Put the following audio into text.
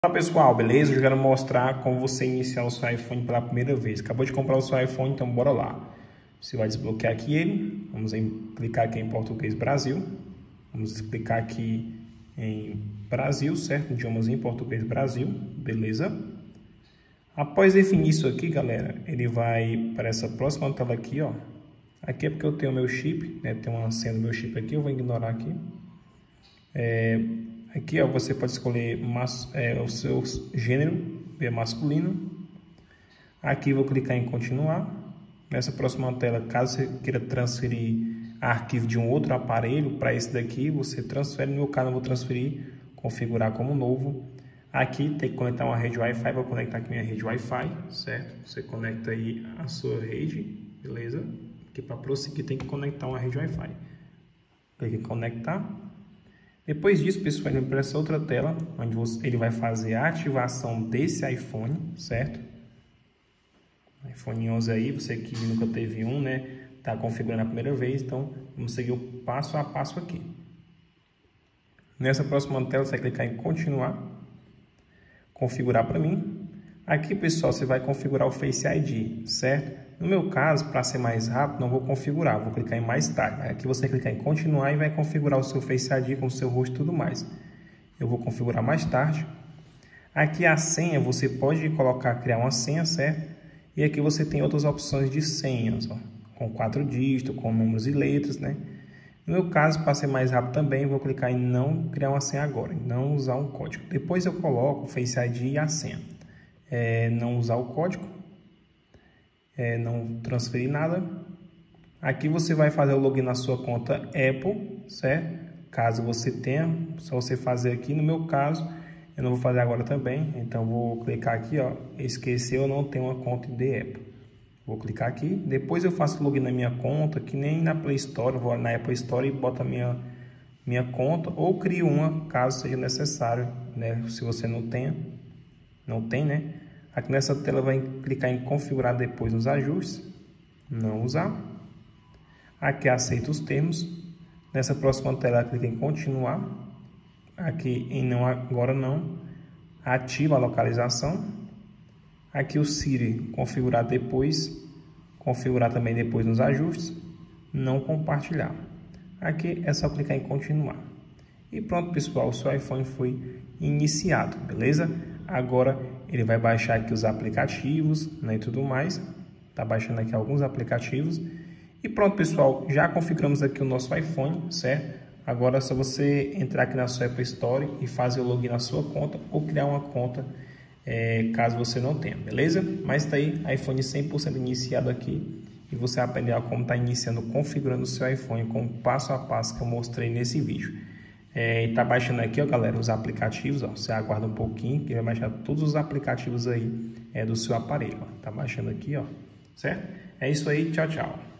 Olá pessoal, beleza? Eu quero mostrar como você iniciar o seu iPhone pela primeira vez. Acabou de comprar o seu iPhone, então bora lá. Você vai desbloquear aqui ele. Vamos clicar aqui em português Brasil. Vamos clicar aqui em Brasil, certo? Idiomas em português Brasil, beleza? Após definir isso aqui, galera, ele vai para essa próxima tela aqui, ó. Aqui é porque eu tenho o meu chip, né? Tem uma senha do meu chip aqui, eu vou ignorar aqui. Aqui, ó, você pode escolher o seu gênero, masculino. Aqui vou clicar em continuar. Nessa próxima tela, caso você queira transferir arquivo de um outro aparelho para esse daqui, você transfere. No meu caso, eu vou transferir, configurar como novo. Aqui tem que conectar uma rede Wi-Fi, vou conectar aqui minha rede Wi-Fi, certo? Você conecta aí a sua rede, beleza? Aqui para prosseguir tem que conectar uma rede Wi-Fi. Clique em conectar. Depois disso, pessoal, ele vai para essa outra tela, onde ele vai fazer a ativação desse iPhone, certo? iPhone 11 aí, você que nunca teve um, né? Tá configurando a primeira vez, então vamos seguir o passo a passo aqui. Nessa próxima tela, você vai clicar em continuar, configurar para mim. Aqui, pessoal, você vai configurar o Face ID, certo? No meu caso, para ser mais rápido, não vou configurar, vou clicar em mais tarde. Aqui você vai clicar em continuar e vai configurar o seu Face ID com o seu rosto e tudo mais. Eu vou configurar mais tarde. Aqui a senha, você pode criar uma senha, certo? E aqui você tem outras opções de senhas, ó, com 4 dígitos, com números e letras, né? No meu caso, para ser mais rápido também, vou clicar em não criar uma senha agora, não usar um código. Depois eu coloco o Face ID e a senha. Não usar o código. Não transferir nada. Aqui você vai fazer o login na sua conta Apple, certo? Caso você tenha, só você fazer aqui. No meu caso, eu não vou fazer agora também, então vou clicar aqui, ó, esquecer, eu não tenho uma conta de Apple. Vou clicar aqui, depois eu faço o login na minha conta, que nem na Play Store, vou na Apple Store e boto a minha conta, ou crio uma, caso seja necessário, né? Se você não tem, né? Aqui nessa tela vai clicar em configurar depois nos ajustes, não usar. Aqui aceita os termos. Nessa próxima tela clica em continuar. Aqui em não agora não. Ativa a localização. Aqui o Siri configurar depois. Configurar também depois nos ajustes. Não compartilhar. Aqui é só clicar em continuar. E pronto, pessoal, o seu iPhone foi iniciado, beleza? Agora ele vai baixar aqui os aplicativos, né, e tudo mais. Tá baixando aqui alguns aplicativos. E pronto, pessoal, já configuramos aqui o nosso iPhone, certo? Agora é só você entrar aqui na sua Apple Store e fazer o login na sua conta ou criar uma conta, caso você não tenha, beleza? Mas tá aí, iPhone 100% iniciado aqui. E você aprendeu como tá iniciando, configurando o seu iPhone com o passo a passo que eu mostrei nesse vídeo. E tá baixando aqui, ó, galera, os aplicativos, ó. Você aguarda um pouquinho que vai baixar todos os aplicativos aí do seu aparelho, ó. Tá baixando aqui, ó, certo? É isso aí, tchau, tchau.